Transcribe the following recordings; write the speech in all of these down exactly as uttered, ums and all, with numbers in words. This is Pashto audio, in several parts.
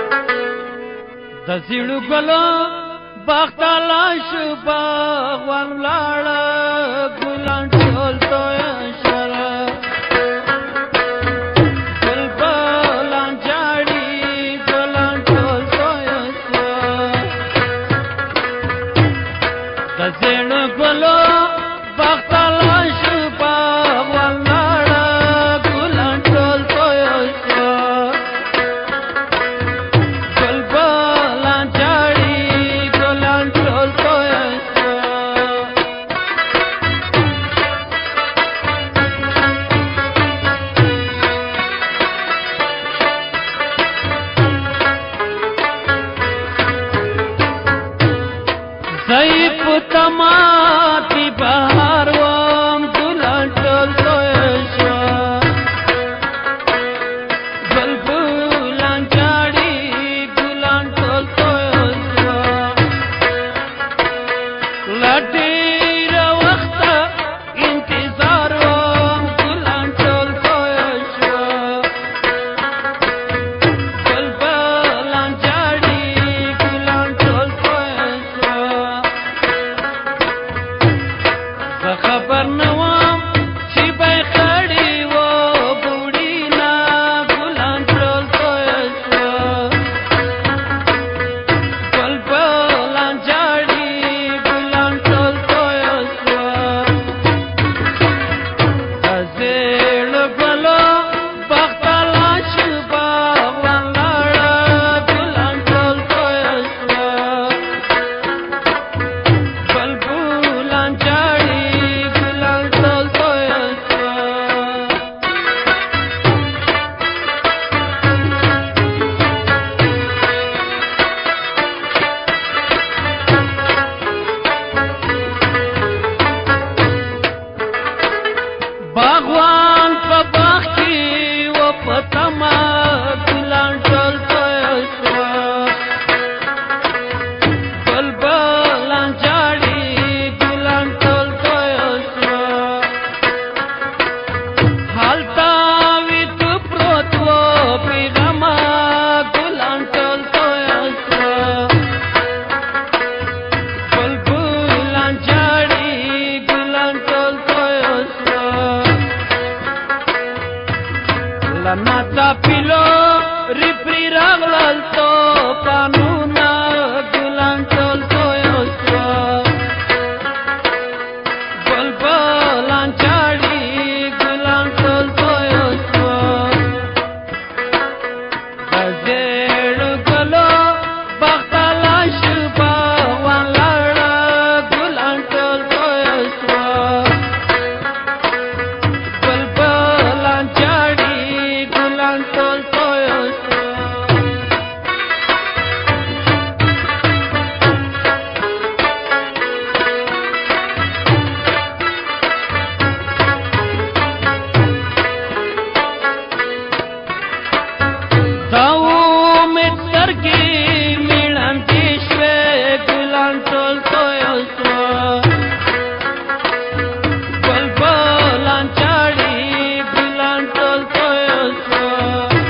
د زیړو ګلو باغ لاش باغوان لاړه ګلان ټول توی شره ګل ګلان جاړي ګلان ټول توی شره د زیړو ګلو باغ لاش باغوان لاړه ګلان ټول توی شره ضعیف تماتی بهار وم ګلان ټول توی شوه بلبلان جاړي ګلان ټول توی شوه له ډېره وخته انتظار وم ګلان ټول توی شوه بلبلان جاړي ګلان ټول توی شوه خبر نوام چې به خړې و بوډۍ نه ګلان ټول توی شوه بلبلان جاړي ګلان ټول توی شوه د زیړو ګلو باغ ته لاش باغوان لاړه ګلان ټول توی شوه بلبلان جاړي باغوان په باغ کې و په تمه ګلان ټول توی شوه بلبلان جاړي ګلان ټول توی شوه هلته ویده پروت و بېغمه ګلان ټول توی شوه بلبلان جاړي ګلان ټول توی شوه لنا تاپیلو ریپری راغلل تو پانونا ګلان ټول توی شوه بلبلان جاړي ګلان ټول توی شوه د زیړو ګلو باغ ته لاش باغوان لاړه ګلان ټول توی شوه بلبلان جاړي ګلان ټول توی شوه دا امید سترګې میړندې شوې ګلان ټول توی شوه بلبلان جاړي ګلان ټول توی شوه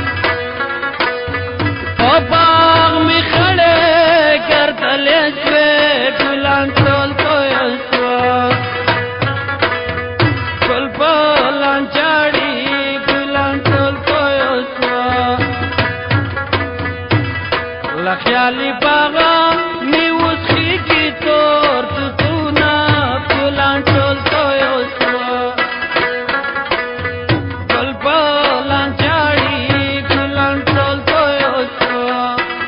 په باغ مې خړې ګردلې شوې ګلان ټول توی شوه بلبلان جاړي ګلان ټول توی شوه له خیالي باغه مې اوس خېږي تور توتونه ګلان ټول توی شوه بلبلان جاړي ګلان ټول توی شوه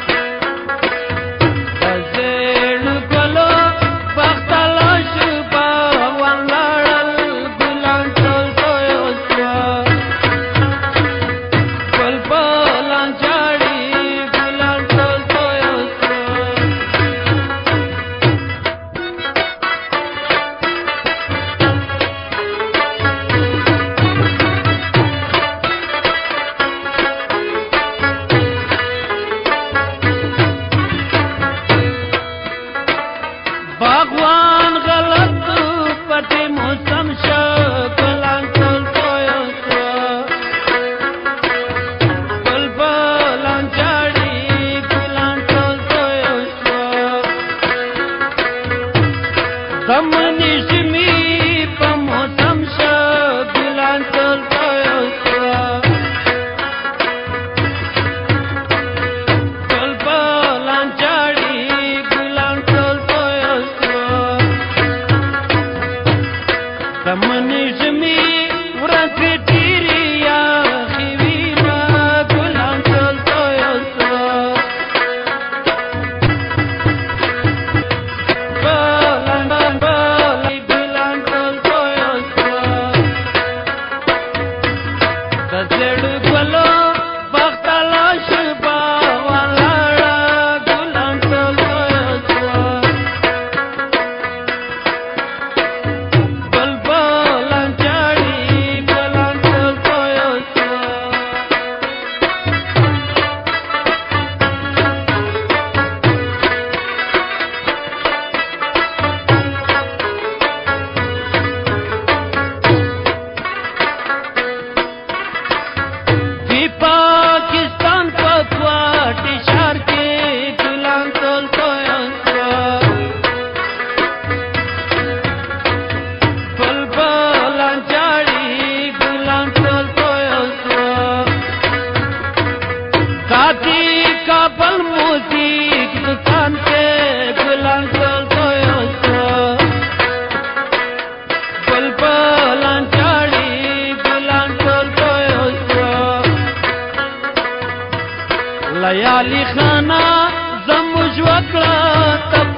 د زیړو ګلو باغ ته لاش باغوان لاړل ګلان ټول توی شوه بلبلان جاړي ګلان ټول توی شوه منی ژمي په موسم شو ګلان ټول توی شوه ټول په لانجاړي ګلان ټول توی شوه د منی ژمي ورځې ډېرې یخې وینه ګلان ټول توی شوه لیالی خانا زموږ وکړه